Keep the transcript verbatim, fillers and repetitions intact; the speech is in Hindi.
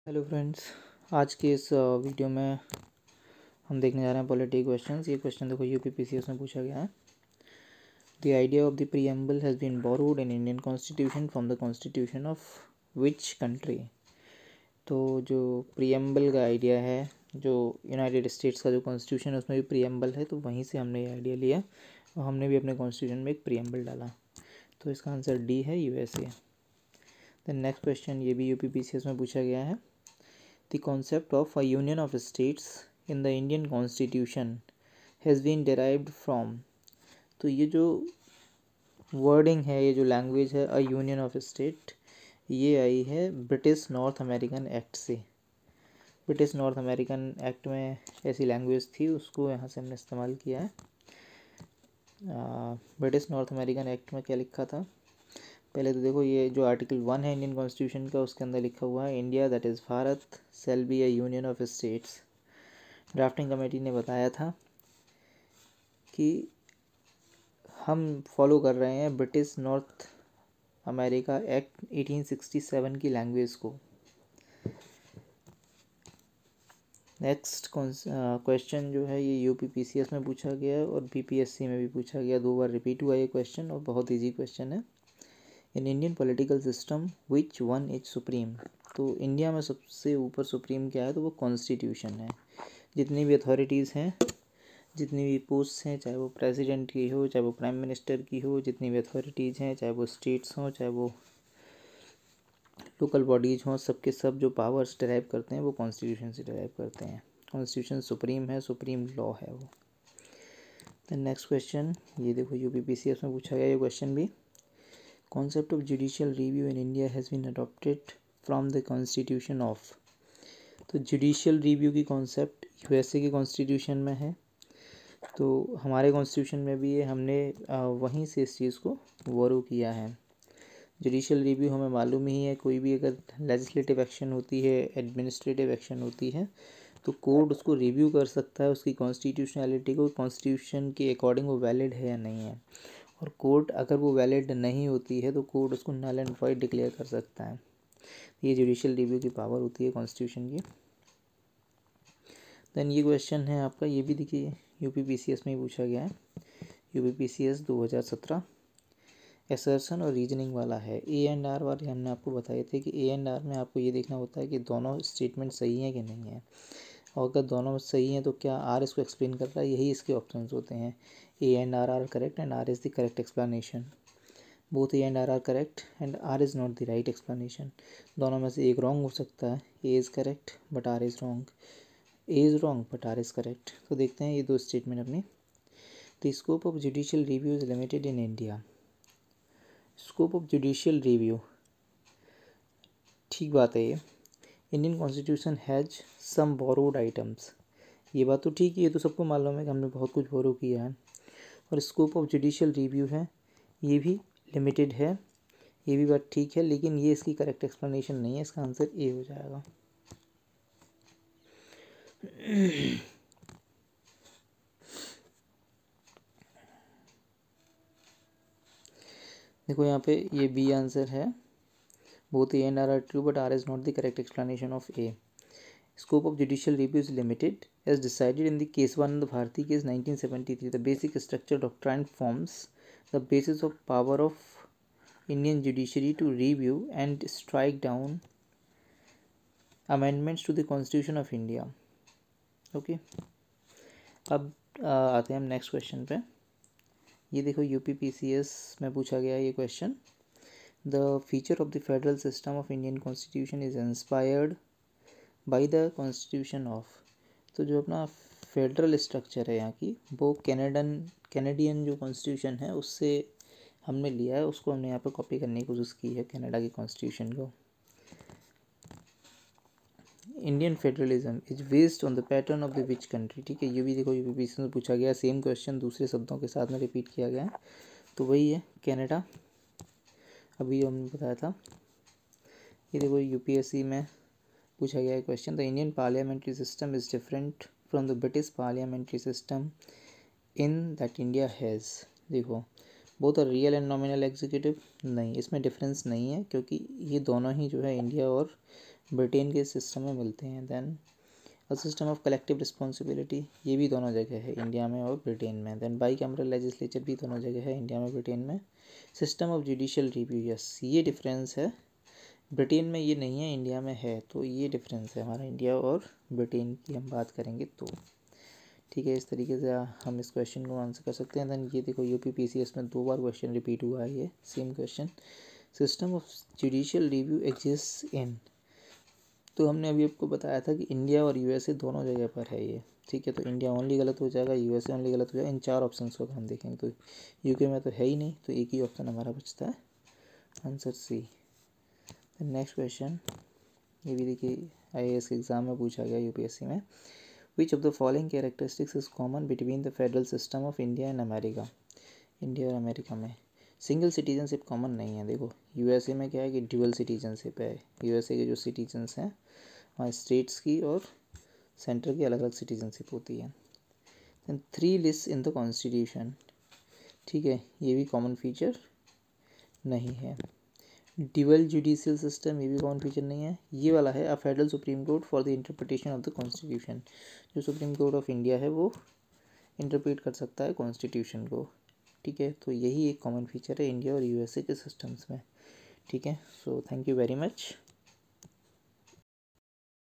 हेलो फ्रेंड्स, आज के इस वीडियो में हम देखने जा रहे हैं पॉलिटी क्वेश्चंस। ये क्वेश्चन देखो यूपीपीसीएस में पूछा गया है। The idea of the preamble has been borrowed in Indian constitution from the constitution of which country. तो जो प्रीएम्बल का आइडिया है, जो यूनाइटेड स्टेट्स का जो कॉन्स्टिट्यूशन है उसमें भी प्रीएम्बल है, तो वहीं से हमने ये आइडिया लिया और हमने भी अपने कॉन्स्टिट्यूशन में एक प्रीएम्बल डाला। तो इसका आंसर डी है, यूएसए। दैन नेक्स्ट क्वेश्चन ये भी यूपीपीसीएस में पूछा गया है। The concept of a union of states in the Indian Constitution has been derived from। तो ये जो वर्डिंग है, ये जो लैंग्वेज है, अ यूनियन ऑफ स्टेट, ये आई है ब्रिटिश नॉर्थ अमेरिकन एक्ट से। ब्रिटिश नॉर्थ अमेरिकन एक्ट में ऐसी लैंग्वेज थी, उसको यहाँ से हमने इस्तेमाल किया है। ब्रिटिश नॉर्थ अमेरिकन एक्ट में क्या लिखा था पहले तो देखो, ये जो आर्टिकल वन है इंडियन कॉन्स्टिट्यूशन का, उसके अंदर लिखा हुआ है India that is Bharat shall be a union of states. Drafting committee ने बताया था कि हम फॉलो कर रहे हैं British North America act eighteen sixty seven की लैंग्वेज को। नेक्स्ट क्वेश्चन जो है ये यूपीपीसीएस में पूछा गया है और बीपीएससी में भी पूछा गया, दो बार रिपीट हुआ ये क्वेश्चन और बहुत ईजी क्वेश्चन है। In Indian political system which one is supreme. तो इंडिया में सबसे ऊपर सुप्रीम क्या है, तो वो कॉन्स्टिट्यूशन है। जितनी भी अथॉरिटीज़ हैं, जितनी भी पोस्ट हैं, चाहे वो प्रेसिडेंट की हो, चाहे वो प्राइम मिनिस्टर की हो, जितनी भी अथॉरिटीज़ हैं, चाहे वो स्टेट्स हों, चाहे वो लोकल बॉडीज़ हों, सबके सब जो पावर्स डिराइव करते हैं वो कॉन्स्टिट्यूशन से डिराइव करते हैं। कॉन्स्टिट्यूशन सुप्रीम है, सुप्रीम लॉ है वो। दैन नेक्स्ट क्वेश्चन ये देखो यूपीपीसीएस में पूछा गया ये क्वेश्चन भी। Concept of judicial review in India has been adopted from the constitution of। तो judicial review की concept यूएसए के कॉन्स्टिट्यूशन में है, तो हमारे कॉन्स्टिट्यूशन में भी ये हमने वहीं से इस चीज़ को बोरो किया है। जुडिशियल रिव्यू हमें मालूम ही है, कोई भी अगर लेजिस्लेटिव एक्शन होती है, एडमिनिस्ट्रेटिव एक्शन होती है, तो कोर्ट उसको रिव्यू कर सकता है, उसकी कॉन्स्टिट्यूशनैलिटी को, कॉन्स्टिट्यूशन के अकॉर्डिंग वो वैलिड है या नहीं है। और कोर्ट अगर वो वैलिड नहीं होती है तो कोर्ट उसको नल एंड वॉइड डिक्लेयर कर सकता है। ये जुडिशियल रिव्यू की पावर होती है कॉन्स्टिट्यूशन की। देन ये क्वेश्चन है आपका, ये भी देखिए यूपीपीसीएस में ही पूछा गया है। यूपीपीसीएस दो हज़ार सत्रह एसर्शन और रीजनिंग वाला है। ए एंड आर वाले हमने आपको बताए थे कि ए एंड आर में आपको ये देखना होता है कि दोनों स्टेटमेंट सही हैं कि नहीं है, और अगर दोनों सही हैं तो क्या आर इसको एक्सप्लेन कर रहा है, यही इसके ऑप्शंस होते हैं। A and R are correct and R is the correct explanation. Both A and R are correct and R is not the right explanation. दोनों में से एक रॉन्ग हो सकता है, A is correct but R is wrong, A is wrong but R is correct. तो देखते हैं ये दो स्टेटमेंट अपनी। The scope of judicial review is limited in India. Scope of judicial review, ठीक बात है ये। Indian constitution has some borrowed items, ये बात तो ठीक है, ये तो सबको मालूम है कि हमने बहुत कुछ बोरो किया है। और स्कोप ऑफ जुडिशियल रिव्यू है, ये भी लिमिटेड है, ये भी बात ठीक है, लेकिन ये इसकी करेक्ट एक्सप्लेनेशन नहीं है। इसका आंसर ए हो जाएगा। देखो यहाँ पे ये बी आंसर है, both A and R are true but R is not the correct explanation of A. Scope of judicial review is limited as decided in the Keswanand Bharati case nineteen seventy-three. The basic structure doctrine forms the basis of power of Indian judiciary to review and strike down amendments to the Constitution of India. Okay. अब आते हैं हम नेक्स्ट क्वेश्चन पे। ये देखो यूपीपीसीएस में पूछा गया ये question. The feature of the federal system of Indian constitution is inspired by the constitution of. तो जो अपना फेडरल स्ट्रक्चर है यहाँ की, वो कैनेडन कैनेडियन जो कॉन्स्टिट्यूशन है उससे हमने लिया है, उसको हमने यहाँ पे कॉपी करने की कोशिश की है, कनाडा की कॉन्स्टिट्यूशन को। Indian federalism is based on the pattern of the which country. ठीक है, ये भी देखो यूपीपीसी में पूछा गया, सेम क्वेश्चन दूसरे शब्दों के साथ में रिपीट किया गया है, तो वही है कनाडा, अभी हमने बताया था। ये देखो यूपीएससी में पूछा गया है question. The Indian parliamentary system is different from the British parliamentary system in that India has. देखो both are real and nominal executive, नहीं इसमें डिफरेंस नहीं है, क्योंकि ये दोनों ही जो है इंडिया और ब्रिटेन के सिस्टम में मिलते हैं। Then a system of collective responsibility, ये भी दोनों जगह है, इंडिया में और ब्रिटेन में। देन बाई कैमरल लेजिस्लेचर भी दोनों जगह है, इंडिया में ब्रिटेन में। System of judicial review, yes ये डिफरेंस है, ब्रिटेन में ये नहीं है, इंडिया में है, तो ये डिफरेंस है हमारा इंडिया और ब्रिटेन की हम बात करेंगे तो। ठीक है, इस तरीके से हम इस क्वेश्चन को आंसर कर सकते हैं। देन ये देखो यूपी पीसीएस में दो बार क्वेश्चन रिपीट हुआ है, ये same question. System of judicial review exist in, तो हमने अभी आपको बताया था कि इंडिया और यूएसए दोनों जगह पर है ये। ठीक है, तो इंडिया ओनली गलत हो जाएगा, यूएसए ओनली गलत हो जाएगा। इन चार ऑप्शंस को हम देखेंगे तो यूके में तो है ही नहीं, तो एक ही ऑप्शन हमारा बचता है, आंसर सी। नेक्स्ट क्वेश्चन, ये भी देखिए आईएएस के एग्जाम में पूछा गया, यूपीएससी में। Which of the following characteristics is common between the federal system of India and America, India और अमेरिका में। सिंगल सिटीजनशिप कॉमन नहीं है। देखो यूएसए में क्या है कि ड्यूअल सिटीजनशिप है, यूएसए के जो सिटीजन्स हैं वहाँ स्टेट्स की और सेंटर की अलग अलग सिटीजनशिप होती है। Then three list in the constitution, ठीक है, ये भी कॉमन फीचर नहीं है। ड्यूअल जुडिशियल सिस्टम, ये भी कॉमन फीचर नहीं है। ये वाला है, a federal supreme court for the interpretation of the constitution, जो सुप्रीम कोर्ट ऑफ इंडिया है वो इंटरप्रेट कर सकता है कॉन्स्टिट्यूशन को। ठीक है, तो यही एक कॉमन फीचर है इंडिया और यूएसए के सिस्टम्स में। ठीक है, so thank you very much.